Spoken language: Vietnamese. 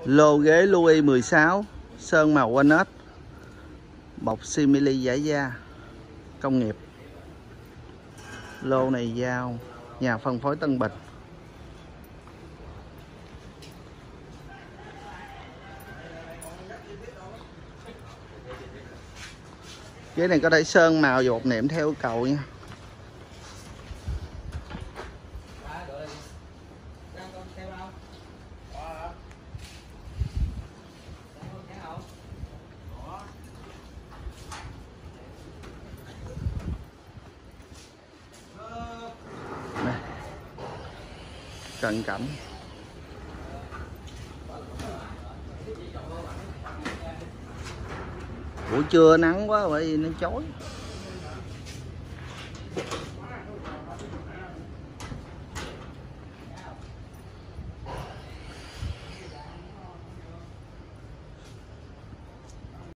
Lô ghế Louis 16 sơn màu walnut, bọc simili giải da công nghiệp. Lô này giao nhà phân phối Tân Bình. Ghế này có thể sơn màu dột nệm theo yêu cầu nha. Đây. Cận cảnh. Buổi trưa nắng quá bởi vì nó chói.